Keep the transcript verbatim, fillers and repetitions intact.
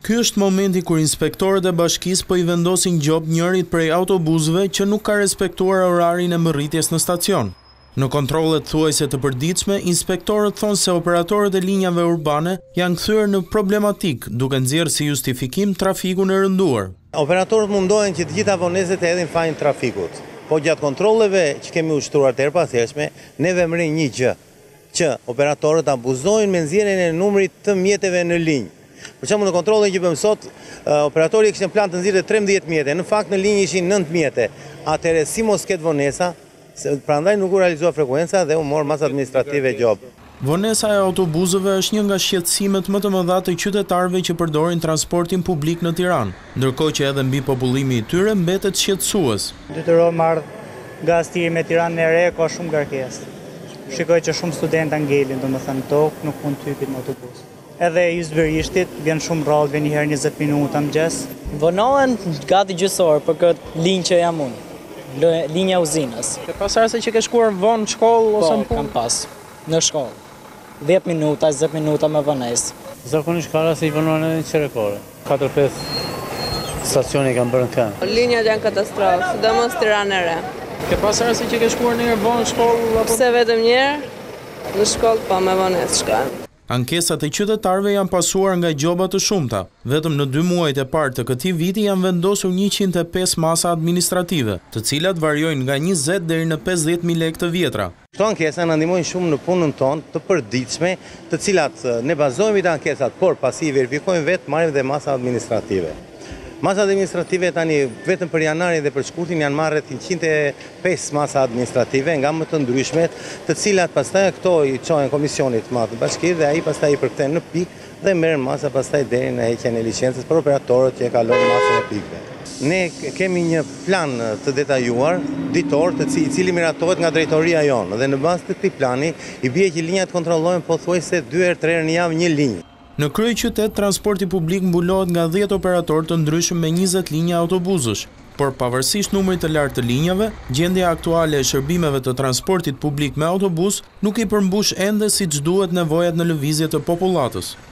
Ky është momenti kur inspektorët e bashkisë po i vendosin gjop njërit prej autobusëve që nuk ka respektuar orarin e mbërritjes në stacion. Në kontrollet thuajse të përditshme, inspektorët thonë se operatorët e linjave urbane janë kthyer në problematik, duke nxjerrë si justifikim trafikun e rënduar. Operatorët mundohen që të gjitha vonesat e hedhin fajin trafikut. Po gjatë kontrolleve që kemi ushtruar të erpashershme, neve mrin një gjë, që operatorët abuzojnë me nxjerrjen e numrit të mjeteve në linjë. Për shembull, në kontrollin që bëjmë sot, operatori kishte plan të nxjerrte trembëdhjetë mjete, në fakt në linjë ishin nëntë mjete. Atëherë si mos ketë vonesa, prandaj nuk u realizua frekuenca dhe u mor masë administrative gjop. Vonesa e autobusëve është një nga shqetësimet më të mëdha të qytetarëve që përdorin transportin publik në Tiranë, ndërkohë që edhe mbi popullimi i tyre mbetet shqetësues. Detyrohet marrë nga stiri me Tiranën e re, ka shumë ngarkesë. Shikoj që shumë studentë ngelin, domethënë tokë, nuk mund të hypin në autobus. Edhe i zverishtit, vjen shumë rrallë, vjen një herë njëzet minuta mëngjes. Vonohen gati gjysor për këtë linjë që jam unë, linja uzinës. Ke pasur se që ke shkuar vonë në shkollë ose në punë? Po, kam pas, në shkollë. dhjetë minuta, njëzet minuta me vonesë. Zakonisht ka raste i vonohen edhe në qerekore. katër pesë stacione kanë bërë në kënd. Linjat janë katastrofë, sidomos Tiranë e re. Ke pasur se që ke shkuar një herë vonë në shkollë apo? Pse vetëm një herë? Në shkollë po me vonesë shkojmë. Ankesat e qytetarëve janë pasuar nga gjoba të shumta. Vetëm në dy muajt e parë të këtij viti janë vendosur njëqind e pesë masa administrative, të cilat variojnë nga njëzet deri në pesëdhjetë mijë lekë të vjetra. Këto ankesa na ndihmojnë shumë në punën tonë të përditshme, të cilat ne bazohemi te ankesat, por pasi i verifikojmë vetë marrim dhe masa administrative. Masa administrative tani vetëm për janarin dhe për shkurtin janë marrë rreth njëqind e pesë masa administrative nga më të ndryshmet, të cilat pastaj këto i çojnë komisionit të madh të bashkisë dhe ai pastaj i përkthen në pikë dhe merren masa pastaj deri në heqjen e licencës për operatorët që e kalojnë masën e pikëve. Ne kemi një plan të detajuar ditor të cili, cili miratohet nga drejtoria jonë dhe në bazë të këtij plani i bie që linjat kontrollohen pothuajse dy herë tre herë në javë një linjë. Në kryeqytet, transporti publik mbulohet nga dhjetë operatorë të ndryshëm me njëzet linja autobusësh, por pavarësisht numrit të lartë të linjave, gjendja aktuale e shërbimeve të transportit publik me autobus nuk i përmbush ende siç duhet nevojat në lëvizje të popullatës.